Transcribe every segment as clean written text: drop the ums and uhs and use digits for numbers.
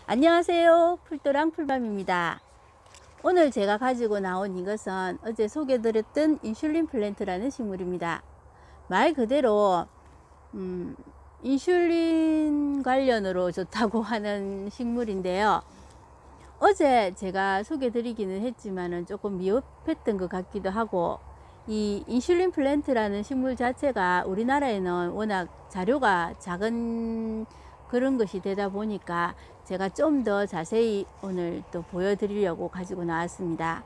안녕하세요. 풀도랑 풀밤입니다. 오늘 제가 가지고 나온 이것은 어제 소개드렸던 인슐린 플랜트라는 식물입니다. 말 그대로 인슐린 관련으로 좋다고 하는 식물인데요. 어제 제가 소개드리기는 했지만은 조금 미흡했던 것 같기도 하고, 이 인슐린 플랜트라는 식물 자체가 우리나라에는 워낙 자료가 작은 그런 것이 되다 보니까 제가 좀 더 자세히 오늘 또 보여드리려고 가지고 나왔습니다.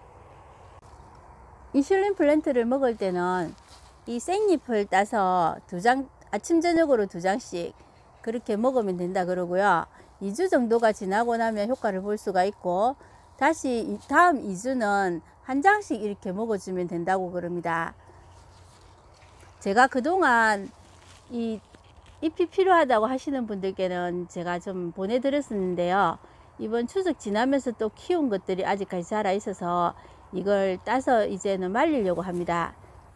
인슐린 플랜트를 먹을 때는 이 생잎을 따서 아침 저녁으로 2장씩 그렇게 먹으면 된다 그러고요. 2주 정도가 지나고 나면 효과를 볼 수가 있고, 다시 다음 2주는 1장씩 이렇게 먹어주면 된다고 그럽니다. 제가 그동안 이 잎이 필요하다고 하시는 분들께는 제가 좀 보내드렸었는데요. 이번 추석 지나면서 또 키운 것들이 아직까지 자라 있어서 이걸 따서 이제는 말리려고 합니다.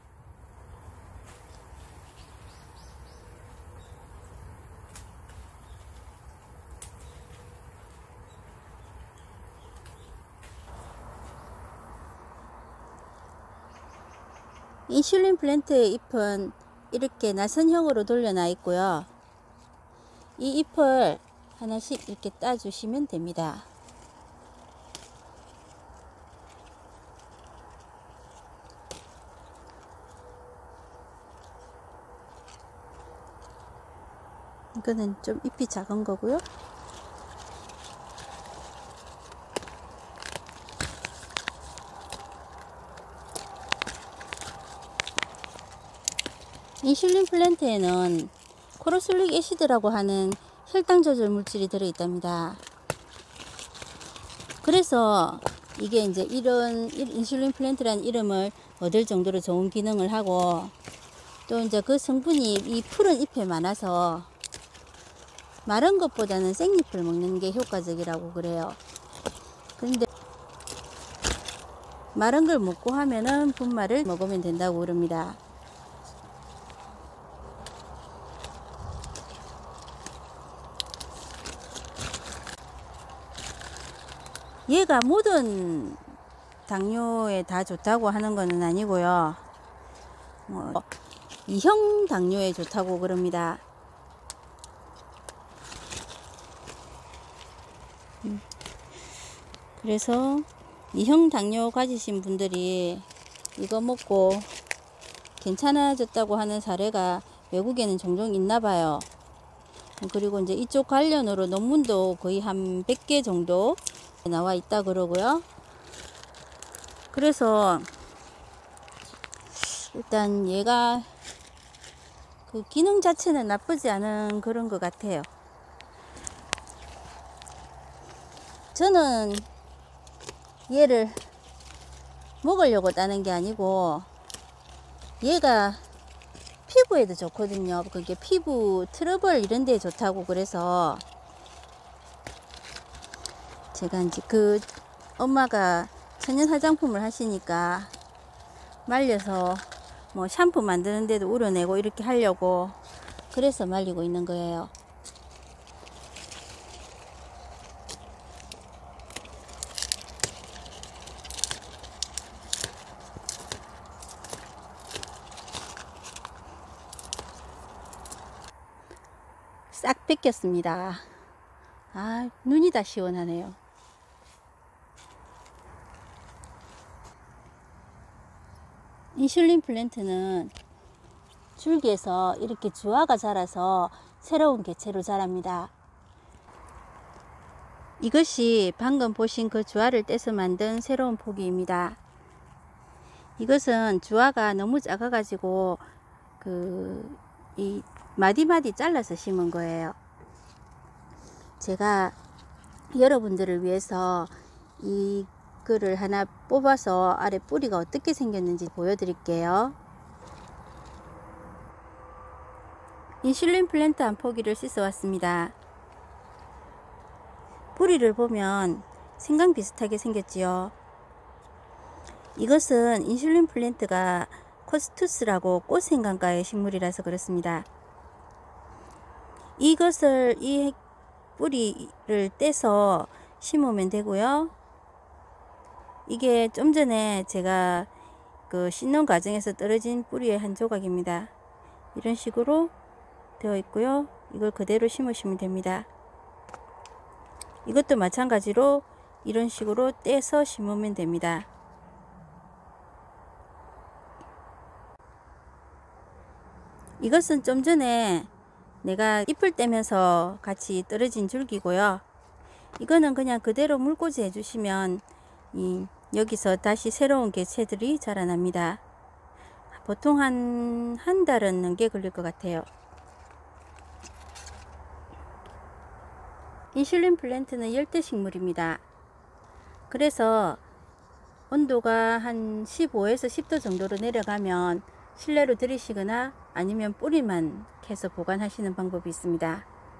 인슐린 플랜트의 잎은 이렇게 나선형으로 돌려놔 있고요. 이 잎을 하나씩 이렇게 따주시면 됩니다. 이거는 좀 잎이 작은 거고요. 인슐린 플랜트에는 코르슬릭 애시드라고 하는 혈당 조절 물질이 들어있답니다. 그래서 이게 이제 이런 인슐린 플랜트라는 이름을 얻을 정도로 좋은 기능을 하고, 또 이제 그 성분이 이 푸른 잎에 많아서 마른 것보다는 생잎을 먹는 게 효과적이라고 그래요. 그런데 마른 걸 먹고 하면은 분말을 먹으면 된다고 그럽니다. 얘가 모든 당뇨에 다 좋다고 하는 것은 아니고요. 이형 당뇨에 좋다고 그럽니다. 그래서 이형 당뇨 가지신 분들이 이거 먹고 괜찮아졌다고 하는 사례가 외국에는 종종 있나 봐요. 그리고 이제 이쪽 관련으로 논문도 거의 한 100개 정도 나와 있다 그러고요. 그래서 일단 얘가 그 기능 자체는 나쁘지 않은 그런 것 같아요. 저는 얘를 먹으려고 따는 게 아니고, 얘가 피부에도 좋거든요. 그게 피부 트러블 이런 데에 좋다고 그래서 제가 이제 그 엄마가 천연 화장품을 하시니까 말려서 뭐 샴푸 만드는 데도 우려내고 이렇게 하려고 그래서 말리고 있는 거예요. 싹 뺏겼습니다. 아, 눈이 다 시원하네요. 인슐린 플랜트는 줄기에서 이렇게 주화가 자라서 새로운 개체로 자랍니다. 이것이 방금 보신 그 주화를 떼서 만든 새로운 포기입니다. 이것은 주화가 너무 작아 가지고 이 마디마디 잘라서 심은 거예요. 제가 여러분들을 위해서 이거를 하나 뽑아서 아래 뿌리가 어떻게 생겼는지 보여드릴게요. 인슐린 플랜트 한 포기를 씻어 왔습니다. 뿌리를 보면 생강 비슷하게 생겼지요. 이것은 인슐린 플랜트가 코스투스라고 꽃생강과의 식물이라서 그렇습니다. 이것을 이 뿌리를 떼서 심으면 되고요. 이게 좀 전에 제가 그 심는 과정에서 떨어진 뿌리의 한 조각입니다. 이런 식으로 되어 있고요. 이걸 그대로 심으시면 됩니다. 이것도 마찬가지로 이런 식으로 떼서 심으면 됩니다. 이것은 좀 전에 내가 잎을 떼면서 같이 떨어진 줄기고요. 이거는 그냥 그대로 물꽂이 해주시면 여기서 다시 새로운 개체들이 자라납니다. 보통 한 달은 넘게 걸릴 것 같아요. 인슐린 플랜트는 열대 식물입니다. 그래서 온도가 한 15에서 10도 정도로 내려가면 실내로 들이시거나 아니면 뿌리만 캐서 보관하시는 방법이 있습니다.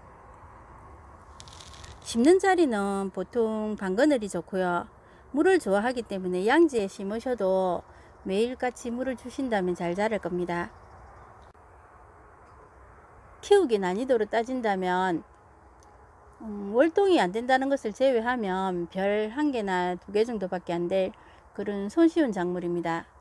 심는 자리는 보통 방그늘이 좋고요. 물을 좋아하기 때문에 양지에 심으셔도 매일같이 물을 주신다면 잘 자랄 겁니다. 키우기 난이도로 따진다면 월동이 안 된다는 것을 제외하면 별 1개나 2개 정도밖에 안 될 그런 손쉬운 작물입니다.